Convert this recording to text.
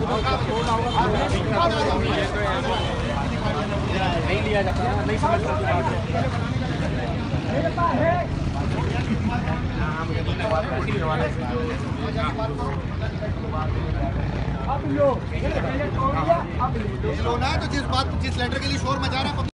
नहीं लिया जाता, नहीं समझ तो जिस लेटर के लिए शोर मचा रहा है